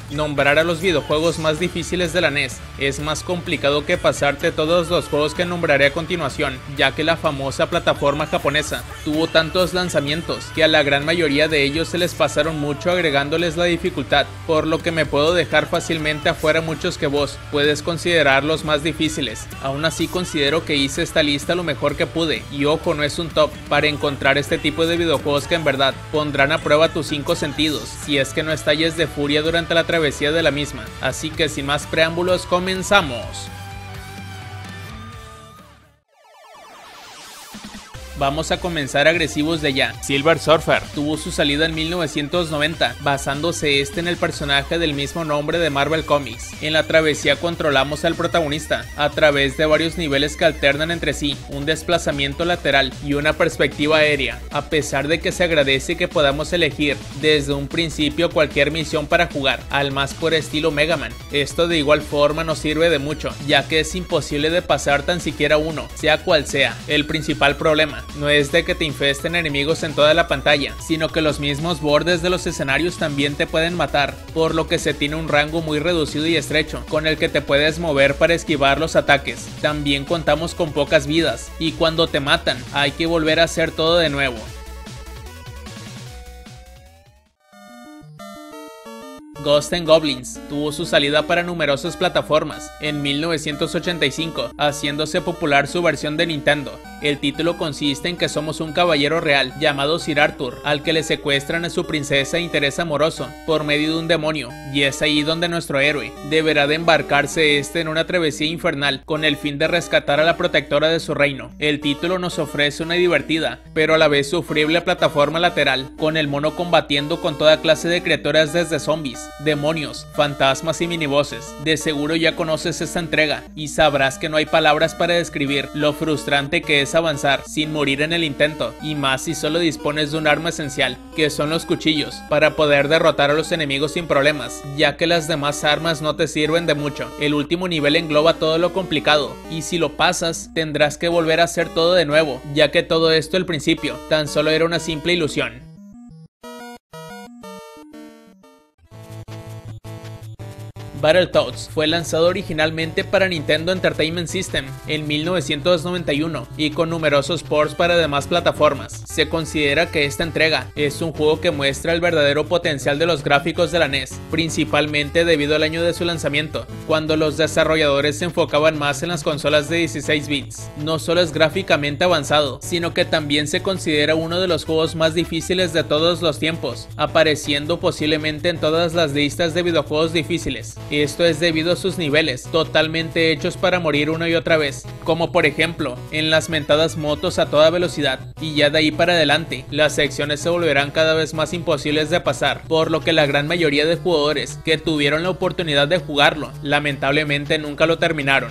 Nombrar a los videojuegos más difíciles de la NES es más complicado que pasarte todos los juegos que nombraré a continuación, ya que la famosa plataforma japonesa tuvo tantos lanzamientos que a la gran mayoría de ellos se les pasaron mucho agregándoles la dificultad, por lo que me puedo dejar fácilmente afuera muchos que vos puedes considerar los más difíciles. Aún así considero que hice esta lista lo mejor que pude, y ojo, no es un top, para encontrar este tipo de videojuegos que en verdad pondrán a prueba tus 5 sentidos, si es que no estalles de furia durante la travesía de la misma. Así que sin más preámbulos, comenzamos. Vamos a comenzar agresivos de ya. Silver Surfer tuvo su salida en 1990, basándose en el personaje del mismo nombre de Marvel Comics. En la travesía controlamos al protagonista a través de varios niveles que alternan entre sí, un desplazamiento lateral y una perspectiva aérea, a pesar de que se agradece que podamos elegir desde un principio cualquier misión para jugar, al más por estilo Mega Man. Esto de igual forma nos sirve de mucho, ya que es imposible de pasar tan siquiera uno, sea cual sea. El principal problema no es de que te infesten enemigos en toda la pantalla, sino que los mismos bordes de los escenarios también te pueden matar, por lo que se tiene un rango muy reducido y estrecho, con el que te puedes mover para esquivar los ataques. También contamos con pocas vidas, y cuando te matan, hay que volver a hacer todo de nuevo. Ghosts 'n Goblins tuvo su salida para numerosas plataformas en 1985, haciéndose popular su versión de Nintendo. El título consiste en que somos un caballero real llamado Sir Arthur, al que le secuestran a su princesa e interés amoroso por medio de un demonio, y es ahí donde nuestro héroe deberá de embarcarse en una travesía infernal con el fin de rescatar a la protectora de su reino. El título nos ofrece una divertida, pero a la vez sufrible plataforma lateral, con el mono combatiendo con toda clase de criaturas desde zombies, demonios, fantasmas y minivoces. De seguro ya conoces esta entrega y sabrás que no hay palabras para describir lo frustrante que es avanzar sin morir en el intento, y más si solo dispones de un arma esencial, que son los cuchillos, para poder derrotar a los enemigos sin problemas, ya que las demás armas no te sirven de mucho. El último nivel engloba todo lo complicado, y si lo pasas, tendrás que volver a hacer todo de nuevo, ya que todo esto al principio tan solo era una simple ilusión. Battletoads fue lanzado originalmente para Nintendo Entertainment System en 1991 y con numerosos ports para demás plataformas. Se considera que esta entrega es un juego que muestra el verdadero potencial de los gráficos de la NES, principalmente debido al año de su lanzamiento, cuando los desarrolladores se enfocaban más en las consolas de 16 bits. No solo es gráficamente avanzado, sino que también se considera uno de los juegos más difíciles de todos los tiempos, apareciendo posiblemente en todas las listas de videojuegos difíciles. Esto es debido a sus niveles, totalmente hechos para morir una y otra vez, como por ejemplo en las mentadas motos a toda velocidad, y ya de ahí para adelante, las secciones se volverán cada vez más imposibles de pasar, por lo que la gran mayoría de jugadores que tuvieron la oportunidad de jugarlo, lamentablemente nunca lo terminaron.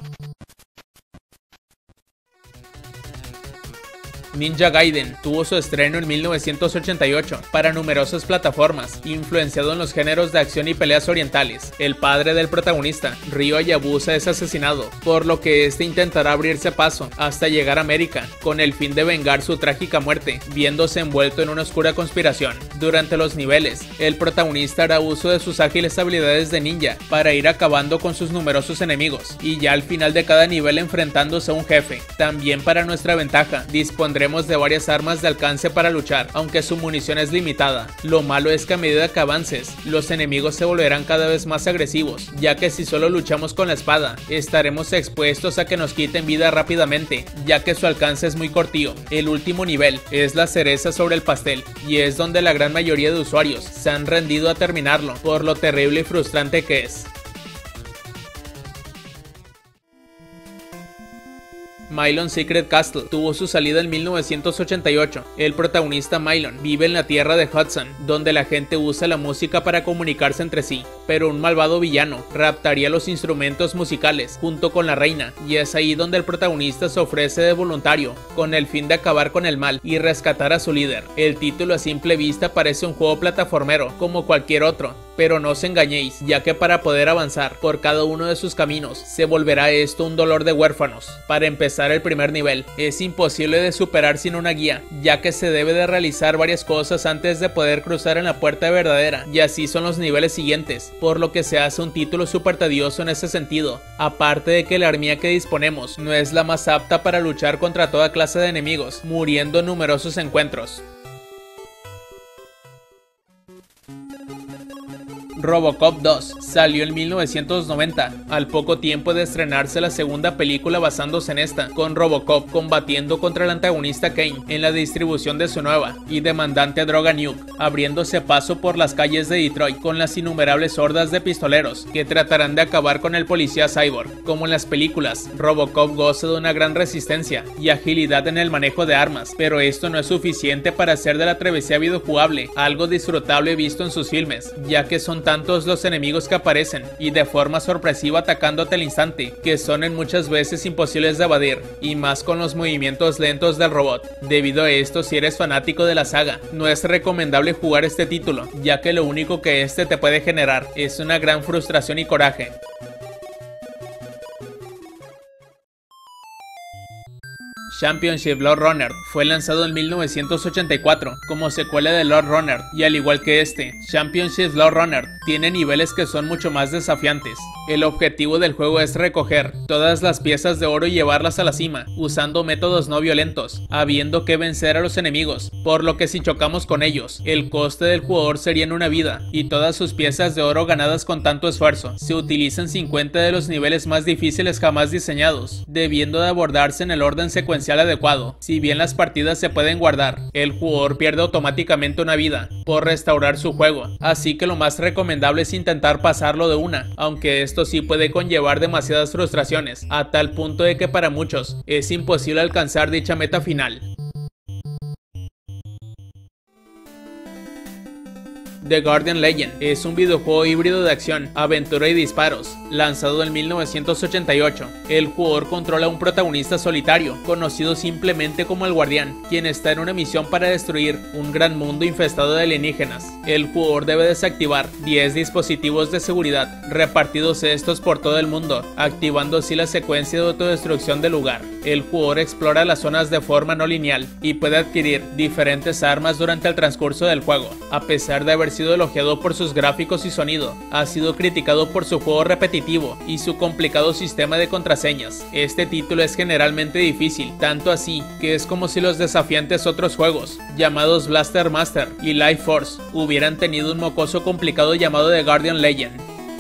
Ninja Gaiden tuvo su estreno en 1988 para numerosas plataformas, influenciado en los géneros de acción y peleas orientales. El padre del protagonista, Ryo Hayabusa, es asesinado, por lo que este intentará abrirse paso hasta llegar a América, con el fin de vengar su trágica muerte, viéndose envuelto en una oscura conspiración. Durante los niveles, el protagonista hará uso de sus ágiles habilidades de ninja para ir acabando con sus numerosos enemigos, y ya al final de cada nivel enfrentándose a un jefe. También para nuestra ventaja, dispondremos de varias armas de alcance para luchar, aunque su munición es limitada. Lo malo es que a medida que avances, los enemigos se volverán cada vez más agresivos, ya que si solo luchamos con la espada, estaremos expuestos a que nos quiten vida rápidamente, ya que su alcance es muy cortillo. El último nivel es la cereza sobre el pastel, y es donde la gran mayoría de usuarios se han rendido a terminarlo, por lo terrible y frustrante que es. Milon Secret Castle tuvo su salida en 1988. El protagonista Milon vive en la tierra de Hudson, donde la gente usa la música para comunicarse entre sí, pero un malvado villano raptaría los instrumentos musicales junto con la reina, y es ahí donde el protagonista se ofrece de voluntario, con el fin de acabar con el mal y rescatar a su líder. El título a simple vista parece un juego plataformero como cualquier otro, pero no os engañéis, ya que para poder avanzar por cada uno de sus caminos se volverá esto un dolor de huérfanos. Para empezar el primer nivel es imposible de superar sin una guía, ya que se debe de realizar varias cosas antes de poder cruzar en la puerta verdadera, y así son los niveles siguientes, por lo que se hace un título súper tedioso en ese sentido, aparte de que la armía que disponemos no es la más apta para luchar contra toda clase de enemigos, muriendo en numerosos encuentros. Robocop 2 salió en 1990, al poco tiempo de estrenarse la segunda película basándose en esta, con Robocop combatiendo contra el antagonista Kane en la distribución de su nueva y demandante droga Nuke, abriéndose paso por las calles de Detroit con las innumerables hordas de pistoleros que tratarán de acabar con el policía cyborg. Como en las películas, Robocop goza de una gran resistencia y agilidad en el manejo de armas, pero esto no es suficiente para hacer de la travesía videojugable algo disfrutable visto en sus filmes, ya que son tantos los enemigos que aparecen y de forma sorpresiva atacándote al instante, que son en muchas veces imposibles de evadir, y más con los movimientos lentos del robot. Debido a esto, si eres fanático de la saga, no es recomendable jugar este título, ya que lo único que este te puede generar es una gran frustración y coraje. Championship Lord Runner fue lanzado en 1984 como secuela de Lord Runner, y al igual que este, Championship Lord Runner tiene niveles que son mucho más desafiantes. El objetivo del juego es recoger todas las piezas de oro y llevarlas a la cima, usando métodos no violentos, habiendo que vencer a los enemigos, por lo que si chocamos con ellos, el coste del jugador sería en una vida, y todas sus piezas de oro ganadas con tanto esfuerzo. Se utilizan 50 de los niveles más difíciles jamás diseñados, debiendo de abordarse en el orden secuencial adecuado. Si bien las partidas se pueden guardar, el jugador pierde automáticamente una vida por restaurar su juego, así que lo más recomendable es intentar pasarlo de una, aunque esto sí puede conllevar demasiadas frustraciones, a tal punto de que para muchos es imposible alcanzar dicha meta final. The Guardian Legend es un videojuego híbrido de acción, aventura y disparos, lanzado en 1988. El jugador controla a un protagonista solitario, conocido simplemente como el Guardián, quien está en una misión para destruir un gran mundo infestado de alienígenas. El jugador debe desactivar 10 dispositivos de seguridad, repartidos estos por todo el mundo, activando así la secuencia de autodestrucción del lugar. El jugador explora las zonas de forma no lineal y puede adquirir diferentes armas durante el transcurso del juego. A pesar de haber sido elogiado por sus gráficos y sonido, ha sido criticado por su juego repetitivo y su complicado sistema de contraseñas. Este título es generalmente difícil, tanto así que es como si los desafiantes otros juegos, llamados Blaster Master y Life Force, hubieran tenido un mocoso complicado llamado The Guardian Legend.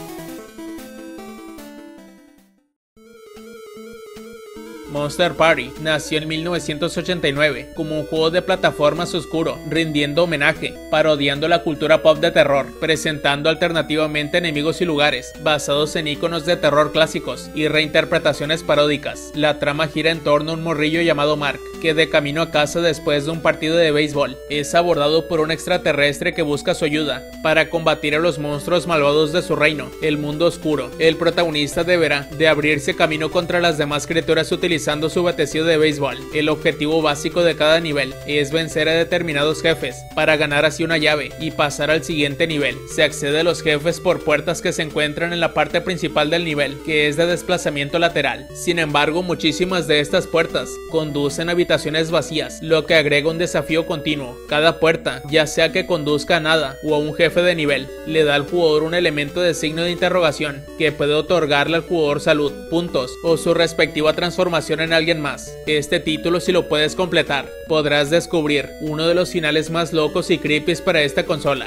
Monster Party nació en 1989 como un juego de plataformas oscuro, rindiendo homenaje, parodiando la cultura pop de terror, presentando alternativamente enemigos y lugares, basados en iconos de terror clásicos y reinterpretaciones paródicas. La trama gira en torno a un morrillo llamado Mark, que de camino a casa después de un partido de béisbol, es abordado por un extraterrestre que busca su ayuda para combatir a los monstruos malvados de su reino, el mundo oscuro. El protagonista deberá de abrirse camino contra las demás criaturas utilizando su batecillo de béisbol. El objetivo básico de cada nivel es vencer a determinados jefes para ganar así una llave y pasar al siguiente nivel. Se accede a los jefes por puertas que se encuentran en la parte principal del nivel, que es de desplazamiento lateral. Sin embargo, muchísimas de estas puertas conducen a habitaciones vacías, lo que agrega un desafío continuo. Cada puerta, ya sea que conduzca a nada o a un jefe de nivel, le da al jugador un elemento de signo de interrogación que puede otorgarle al jugador salud, puntos o su respectiva transformación en alguien más. Este título, si lo puedes completar, podrás descubrir uno de los finales más locos y creepy para esta consola.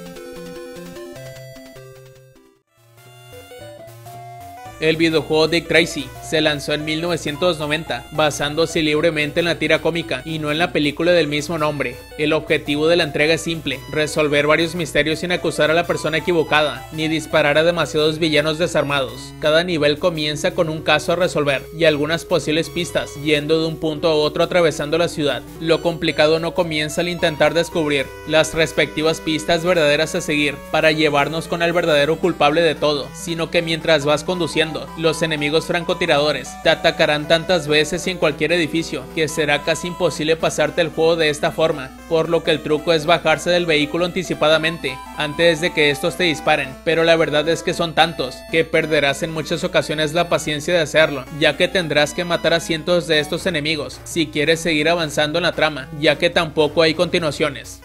El videojuego Dick Tracy se lanzó en 1990, basándose libremente en la tira cómica y no en la película del mismo nombre. El objetivo de la entrega es simple: resolver varios misterios sin acusar a la persona equivocada, ni disparar a demasiados villanos desarmados. Cada nivel comienza con un caso a resolver y algunas posibles pistas, yendo de un punto a otro atravesando la ciudad. Lo complicado no comienza al intentar descubrir las respectivas pistas verdaderas a seguir para llevarnos con el verdadero culpable de todo, sino que mientras vas conduciendo, los enemigos francotiradores jugadores. Te atacarán tantas veces y en cualquier edificio que será casi imposible pasarte el juego de esta forma, por lo que el truco es bajarse del vehículo anticipadamente antes de que estos te disparen, pero la verdad es que son tantos que perderás en muchas ocasiones la paciencia de hacerlo, ya que tendrás que matar a cientos de estos enemigos si quieres seguir avanzando en la trama, ya que tampoco hay continuaciones.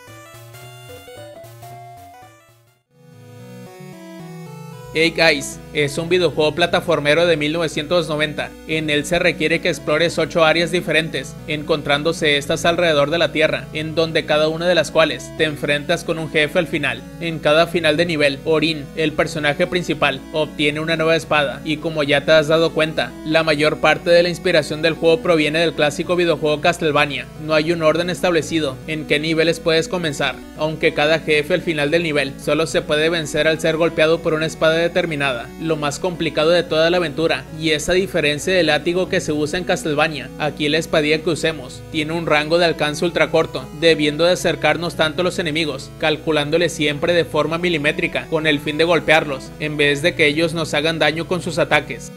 Hey Guys es un videojuego plataformero de 1990. En él se requiere que explores 8 áreas diferentes, encontrándose estas alrededor de la Tierra, en donde cada una de las cuales te enfrentas con un jefe al final. En cada final de nivel, Orin, el personaje principal, obtiene una nueva espada, y como ya te has dado cuenta, la mayor parte de la inspiración del juego proviene del clásico videojuego Castlevania. No hay un orden establecido en qué niveles puedes comenzar, aunque cada jefe al final del nivel solo se puede vencer al ser golpeado por una espada determinada. Lo más complicado de toda la aventura, y esa diferencia del látigo que se usa en Castlevania, aquí la espadilla que usemos tiene un rango de alcance ultra corto, debiendo de acercarnos tanto a los enemigos, calculándole siempre de forma milimétrica con el fin de golpearlos, en vez de que ellos nos hagan daño con sus ataques.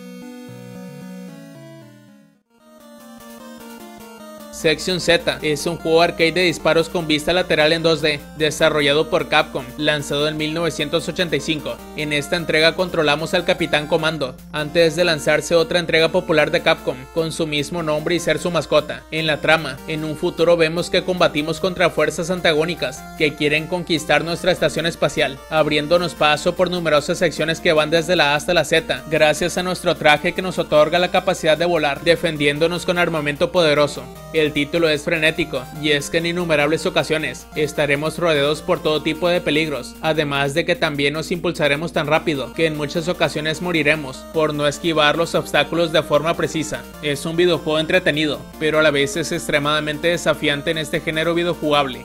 Section Z es un juego arcade de disparos con vista lateral en 2D, desarrollado por Capcom, lanzado en 1985. En esta entrega controlamos al Capitán Comando, antes de lanzarse otra entrega popular de Capcom, con su mismo nombre y ser su mascota. En la trama, en un futuro vemos que combatimos contra fuerzas antagónicas, que quieren conquistar nuestra estación espacial, abriéndonos paso por numerosas secciones que van desde la A hasta la Z, gracias a nuestro traje que nos otorga la capacidad de volar, defendiéndonos con armamento poderoso. El título es frenético, y es que en innumerables ocasiones estaremos rodeados por todo tipo de peligros, además de que también nos impulsaremos tan rápido que en muchas ocasiones moriremos por no esquivar los obstáculos de forma precisa. Es un videojuego entretenido, pero a la vez es extremadamente desafiante en este género videojugable.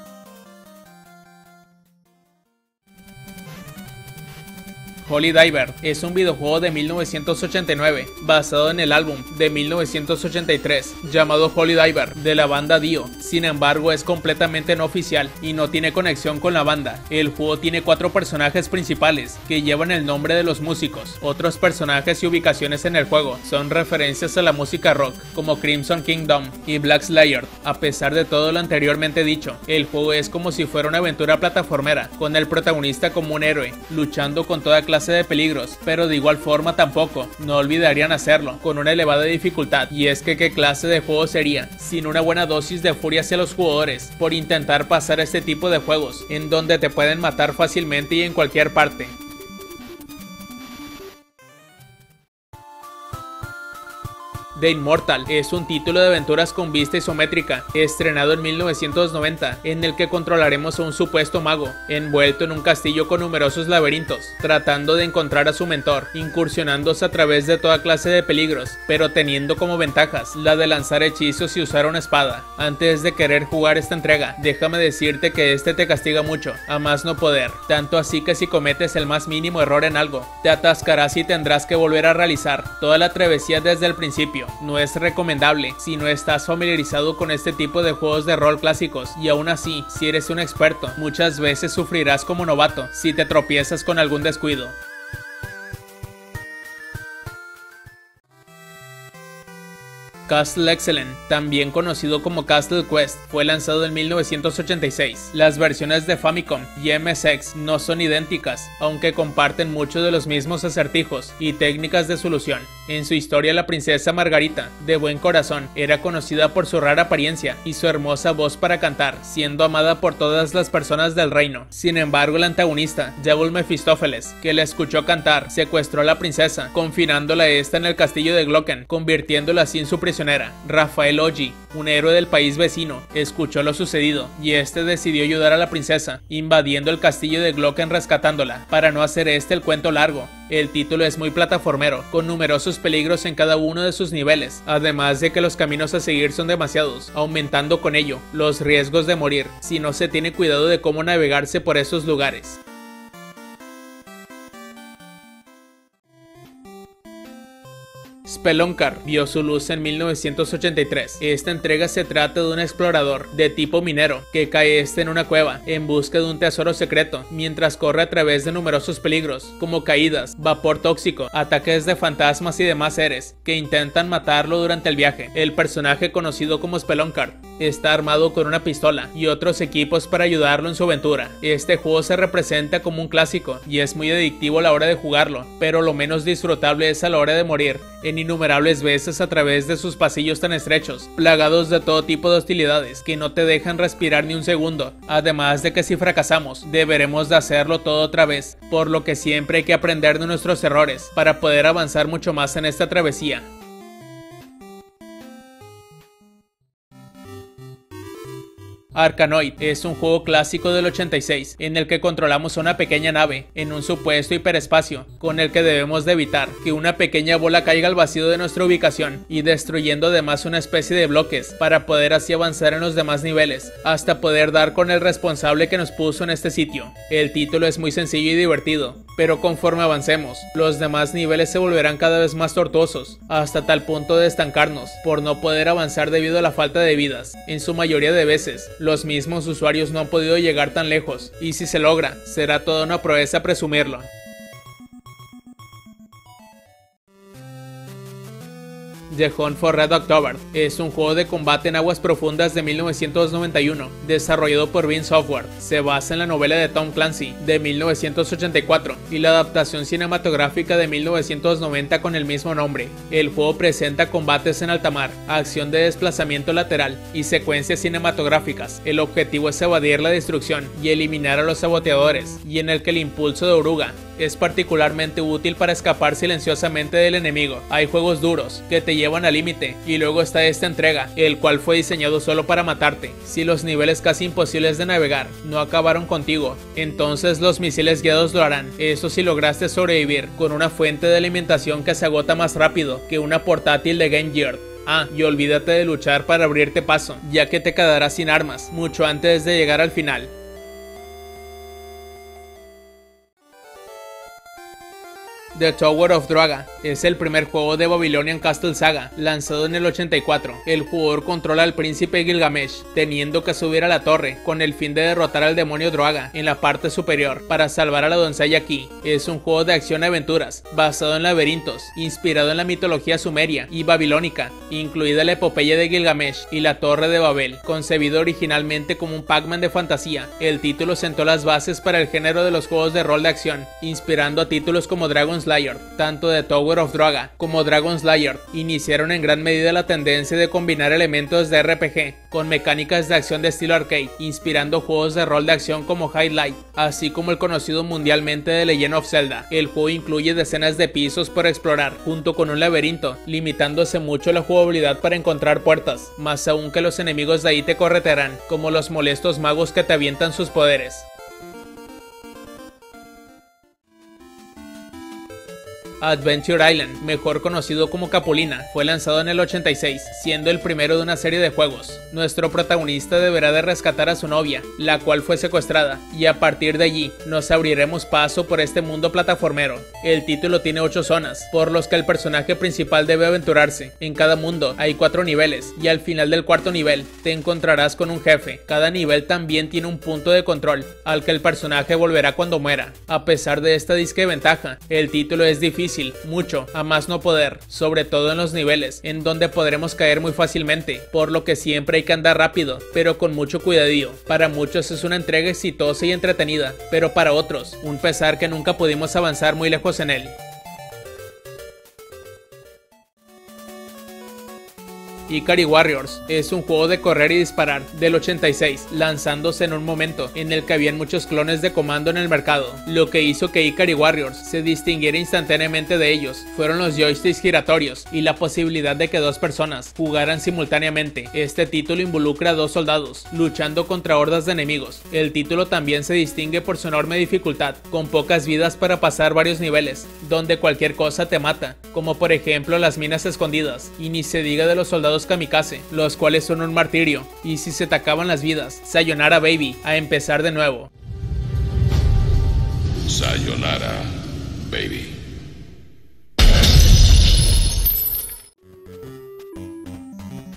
Holy Diver es un videojuego de 1989 basado en el álbum de 1983 llamado Holy Diver de la banda Dio. Sin embargo, es completamente no oficial y no tiene conexión con la banda. El juego tiene 4 personajes principales que llevan el nombre de los músicos. Otros personajes y ubicaciones en el juego son referencias a la música rock como Crimson Kingdom y Black Slayer. A pesar de todo lo anteriormente dicho, el juego es como si fuera una aventura plataformera, con el protagonista como un héroe, luchando con toda clase de peligros, pero de igual forma tampoco no olvidarían hacerlo con una elevada dificultad. Y es que qué clase de juego sería sin una buena dosis de furia hacia los jugadores por intentar pasar este tipo de juegos en donde te pueden matar fácilmente y en cualquier parte. The Immortal es un título de aventuras con vista isométrica, estrenado en 1990, en el que controlaremos a un supuesto mago, envuelto en un castillo con numerosos laberintos, tratando de encontrar a su mentor, incursionándose a través de toda clase de peligros, pero teniendo como ventajas la de lanzar hechizos y usar una espada. Antes de querer jugar esta entrega, déjame decirte que este te castiga mucho, a más no poder, tanto así que si cometes el más mínimo error en algo, te atascarás y tendrás que volver a realizar toda la travesía desde el principio. No es recomendable si no estás familiarizado con este tipo de juegos de rol clásicos, y aún así, si eres un experto, muchas veces sufrirás como novato si te tropiezas con algún descuido. Castle Excellent, también conocido como Castle Quest, fue lanzado en 1986. Las versiones de Famicom y MSX no son idénticas, aunque comparten muchos de los mismos acertijos y técnicas de solución. En su historia, la princesa Margarita, de buen corazón, era conocida por su rara apariencia y su hermosa voz para cantar, siendo amada por todas las personas del reino. Sin embargo, el antagonista, Devil Mefistófeles, que la escuchó cantar, secuestró a la princesa, confinándola a esta en el castillo de Glocken, convirtiéndola así en su prisionera. Rafael Oggi, un héroe del país vecino, escuchó lo sucedido y este decidió ayudar a la princesa, invadiendo el castillo de Glocken rescatándola. Para no hacer el cuento largo, el título es muy plataformero, con numerosos peligros en cada uno de sus niveles, además de que los caminos a seguir son demasiados, aumentando con ello los riesgos de morir si no se tiene cuidado de cómo navegarse por esos lugares. Spelunker vio su luz en 1983. Esta entrega se trata de un explorador de tipo minero que cae en una cueva en busca de un tesoro secreto mientras corre a través de numerosos peligros como caídas, vapor tóxico, ataques de fantasmas y demás seres que intentan matarlo durante el viaje. El personaje conocido como Spelunker está armado con una pistola y otros equipos para ayudarlo en su aventura. Este juego se representa como un clásico y es muy adictivo a la hora de jugarlo, pero lo menos disfrutable es a la hora de morir en innumerables veces a través de sus pasillos tan estrechos, plagados de todo tipo de hostilidades que no te dejan respirar ni un segundo. Además de que si fracasamos, deberemos de hacerlo todo otra vez, por lo que siempre hay que aprender de nuestros errores para poder avanzar mucho más en esta travesía. Arkanoid es un juego clásico del 86 en el que controlamos una pequeña nave en un supuesto hiperespacio con el que debemos de evitar que una pequeña bola caiga al vacío de nuestra ubicación y destruyendo además una especie de bloques para poder así avanzar en los demás niveles hasta poder dar con el responsable que nos puso en este sitio. El título es muy sencillo y divertido, pero conforme avancemos, los demás niveles se volverán cada vez más tortuosos hasta tal punto de estancarnos por no poder avanzar debido a la falta de vidas. En su mayoría de veces, los mismos usuarios no han podido llegar tan lejos, y si se logra, será toda una proeza presumirlo. The Hunt for Red October es un juego de combate en aguas profundas de 1991, desarrollado por Beam Software. Se basa en la novela de Tom Clancy de 1984 y la adaptación cinematográfica de 1990 con el mismo nombre. El juego presenta combates en alta mar, acción de desplazamiento lateral y secuencias cinematográficas. El objetivo es evadir la destrucción y eliminar a los saboteadores, y en el que el impulso de oruga es particularmente útil para escapar silenciosamente del enemigo. Hay juegos duros que te llevan al límite, y luego está esta entrega, el cual fue diseñado solo para matarte. Si los niveles casi imposibles de navegar no acabaron contigo, entonces los misiles guiados lo harán. Eso si lograste sobrevivir con una fuente de alimentación que se agota más rápido que una portátil de Game Gear. Ah, y olvídate de luchar para abrirte paso, ya que te quedarás sin armas mucho antes de llegar al final. The Tower of Druaga es el primer juego de Babylonian Castle Saga, lanzado en el 84. El jugador controla al príncipe Gilgamesh, teniendo que subir a la torre con el fin de derrotar al demonio Druaga en la parte superior para salvar a la doncella Ki. Es un juego de acción-aventuras basado en laberintos, inspirado en la mitología sumeria y babilónica, incluida la epopeya de Gilgamesh y la Torre de Babel. Concebido originalmente como un Pac-Man de fantasía, el título sentó las bases para el género de los juegos de rol de acción, inspirando a títulos como Dragon's Lair. Tanto The Tower of Druaga como Dragon's Lair iniciaron en gran medida la tendencia de combinar elementos de RPG con mecánicas de acción de estilo arcade, inspirando juegos de rol de acción como Highlight, así como el conocido mundialmente The Legend of Zelda. El juego incluye decenas de pisos por explorar, junto con un laberinto, limitándose mucho la jugabilidad para encontrar puertas, más aún que los enemigos de ahí te corretearán, como los molestos magos que te avientan sus poderes. Adventure Island, mejor conocido como Capulina, fue lanzado en el 86, siendo el primero de una serie de juegos. Nuestro protagonista deberá de rescatar a su novia, la cual fue secuestrada, y a partir de allí nos abriremos paso por este mundo plataformero. El título tiene 8 zonas, por los que el personaje principal debe aventurarse. En cada mundo hay 4 niveles, y al final del cuarto nivel te encontrarás con un jefe. Cada nivel también tiene un punto de control, al que el personaje volverá cuando muera. A pesar de esta disque ventaja, el título es difícil, mucho, a más no poder, sobre todo en los niveles, en donde podremos caer muy fácilmente, por lo que siempre hay que andar rápido, pero con mucho cuidadillo. Para muchos es una entrega exitosa y entretenida, pero para otros, un pesar que nunca pudimos avanzar muy lejos en él. Ikari Warriors es un juego de correr y disparar del 86, lanzándose en un momento en el que habían muchos clones de comando en el mercado. Lo que hizo que Ikari Warriors se distinguiera instantáneamente de ellos fueron los joysticks giratorios y la posibilidad de que 2 personas jugaran simultáneamente. Este título involucra a 2 soldados luchando contra hordas de enemigos. El título también se distingue por su enorme dificultad, con pocas vidas para pasar varios niveles, donde cualquier cosa te mata, como por ejemplo las minas escondidas, y ni se diga de los soldados kamikaze, los cuales son un martirio, y si se te acaban las vidas, sayonara baby, a empezar de nuevo. Sayonara baby.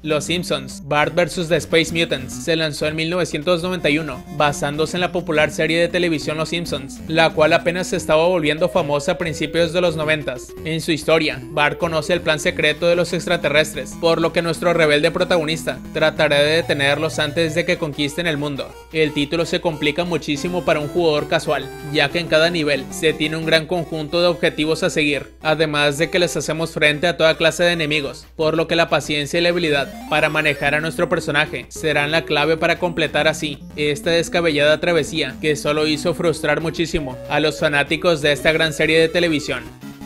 Los Simpsons, Bart vs. The Space Mutants, se lanzó en 1991, basándose en la popular serie de televisión Los Simpsons, la cual apenas se estaba volviendo famosa a principios de los 90s. En su historia, Bart conoce el plan secreto de los extraterrestres, por lo que nuestro rebelde protagonista tratará de detenerlos antes de que conquisten el mundo. El título se complica muchísimo para un jugador casual, ya que en cada nivel se tiene un gran conjunto de objetivos a seguir, además de que les hacemos frente a toda clase de enemigos, por lo que la paciencia y la habilidad para manejar a nuestro personaje serán la clave para completar así esta descabellada travesía que solo hizo frustrar muchísimo a los fanáticos de esta gran serie de televisión.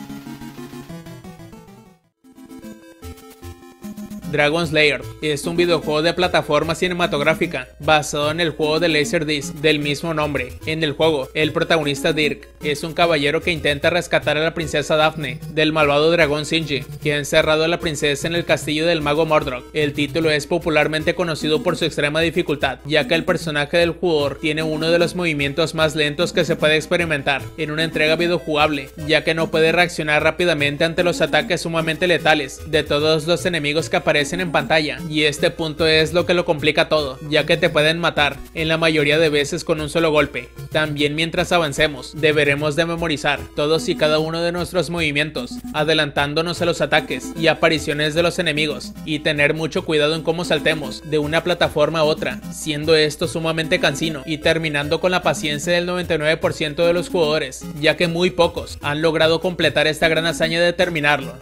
Dragon Slayer es un videojuego de plataforma cinematográfica basado en el juego de Laserdisc del mismo nombre. En el juego, el protagonista Dirk es un caballero que intenta rescatar a la princesa Daphne del malvado dragón Shinji, que ha encerrado a la princesa en el castillo del mago Mordroc. El título es popularmente conocido por su extrema dificultad, ya que el personaje del jugador tiene uno de los movimientos más lentos que se puede experimentar en una entrega videojugable, ya que no puede reaccionar rápidamente ante los ataques sumamente letales de todos los enemigos que aparecen en pantalla, y este punto es lo que lo complica todo, ya que te pueden matar en la mayoría de veces con un solo golpe. También mientras avancemos, deberemos de memorizar todos y cada uno de nuestros movimientos, adelantándonos a los ataques y apariciones de los enemigos, y tener mucho cuidado en cómo saltemos de una plataforma a otra, siendo esto sumamente cansino y terminando con la paciencia del 99% de los jugadores, ya que muy pocos han logrado completar esta gran hazaña de terminarlo.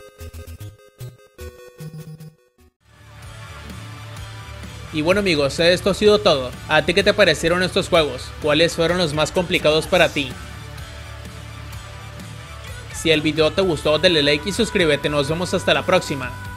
Y bueno amigos, esto ha sido todo. ¿A ti qué te parecieron estos juegos? ¿Cuáles fueron los más complicados para ti? Si el video te gustó, dale like y suscríbete. Nos vemos hasta la próxima.